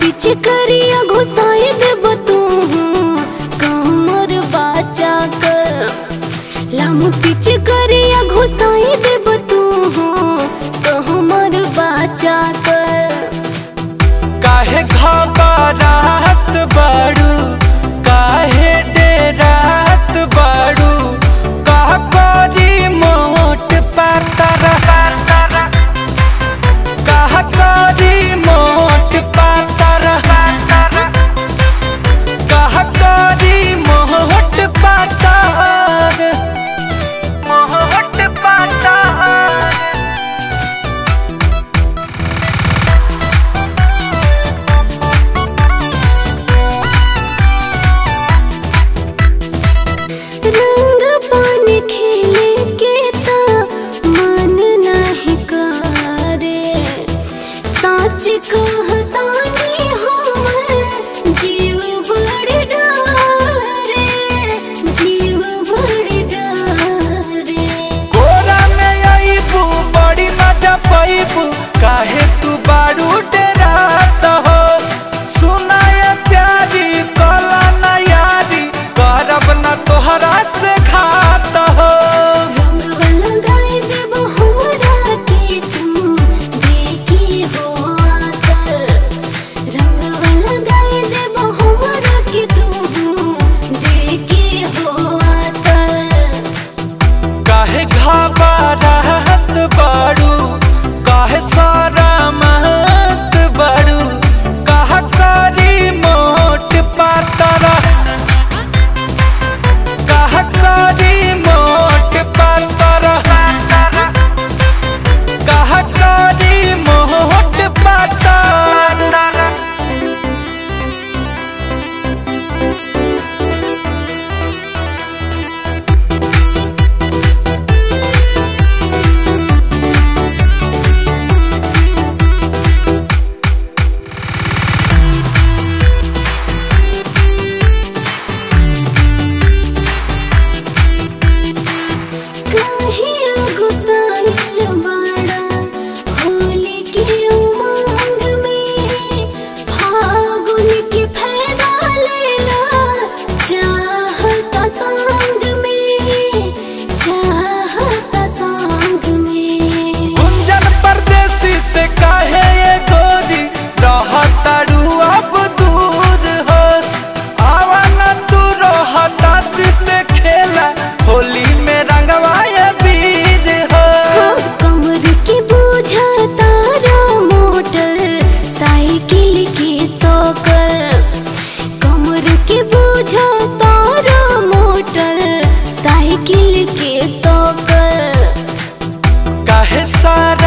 पीछे करिया घुसाई देब तू कमर बाचा कर। लाम पीछे करिया घुसाई देब तू कमर बाचा कर। काहे घबराहत बाड़ू, काहे डेरात बाड़ू, कह करी मोट पातर, कह करी मोट पातर, कह करी मोट पातर, मोट पातर। रंग पानी खेले के ता मन नहीं करे, सच कहतानी हमर जीव बड़ी डरे, जीव बड़ी डरे। कोरा में आईबू बड़ी मजा पाईबू, काहे तू बारू डरात हो। सुनाए प्यारी कला न यारी, करब न तोहरा से खात हो। रंग लगाई देब हमरा के तू देखी हो आकर, रंग लगाई देब हमरा के तू देखी हो आकर। काहे घबराहत बारू, काहे शरमत बारू, कह करी मोट पातर, कह करी मोट पातर, कह करी मोट पातर। काहे अगुताइल बाड़ा होली के उमंग में, फागुन के फायदा लेला चाहता संग में, चाहता संग में। गुंजन परदेसी से काहे ये गोरी रहतारू अब दूर हो। आवन तू रहतासी से खेला होली में रंगवा ये बीज हो। कमर के बोझा तारा मोटर साइकिल के सोकर, कमर के बोझा तारा मोटर साइकिल के सोकर। काहे सारा